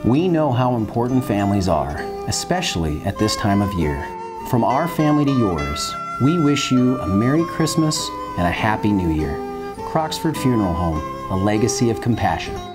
We know how important families are, especially at this time of year. From our family to yours, we wish you a Merry Christmas and a Happy New Year. Croxford Funeral Home, a legacy of compassion.